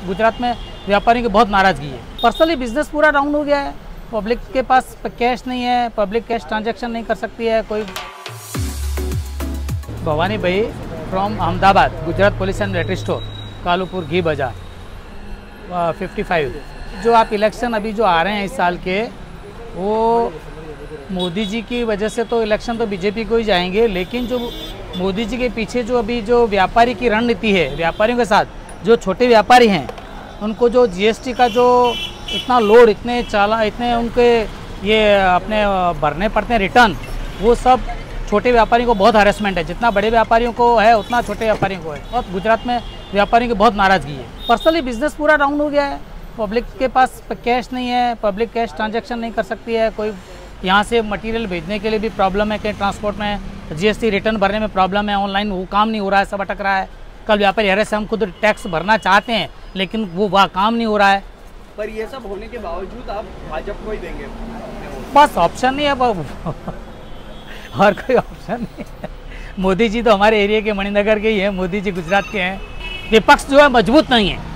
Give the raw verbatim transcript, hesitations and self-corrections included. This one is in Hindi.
गुजरात में व्यापारियों की बहुत नाराज़गी है। पर्सनली बिजनेस पूरा डाउन हो गया है, पब्लिक के पास कैश नहीं है, पब्लिक कैश ट्रांजैक्शन नहीं कर सकती है कोई। भवानी भाई from Ahmedabad, Gujarat police and battery store, Kalupur घी बाजार फिफ्टी फाइव। जो आप इलेक्शन अभी जो आ रहे हैं इस साल के, वो मोदी जी की वजह से तो इलेक्शन तो बीजेपी को ही जाएंगे, लेकिन जो मोदी जी के पीछे जो अभी जो व्यापारी की रणनीति है, व्यापारियों के साथ जो छोटे व्यापारी हैं उनको जो जीएसटी का जो इतना लोड, इतने चाला इतने उनके ये अपने भरने पड़ते हैं रिटर्न, वो सब छोटे व्यापारियों को बहुत हरेसमेंट है। जितना बड़े व्यापारियों को है उतना छोटे व्यापारियों को है। और गुजरात में व्यापारियों की बहुत नाराज़गी है। पर्सनली बिजनेस पूरा डाउन हो गया है, पब्लिक के पास कैश नहीं है, पब्लिक कैश ट्रांजैक्शन नहीं कर सकती है कोई। यहाँ से मटेरियल भेजने के लिए भी प्रॉब्लम है, कहीं ट्रांसपोर्ट में जीएसटी रिटर्न भरने में प्रॉब्लम है, ऑनलाइन वो काम नहीं हो रहा है, सब अटक रहा है। कल व्यापारी हरे से हम खुद टैक्स भरना चाहते हैं लेकिन वो वह काम नहीं हो रहा है। पर ये सब होने के बावजूद आप भाजपा को ही देंगे? बस ऑप्शन नहीं है और कोई ऑप्शन नहीं है। मोदी जी तो हमारे एरिया के मणिनगर के ही हैं, मोदी जी गुजरात के हैं। विपक्ष जो है मजबूत नहीं है।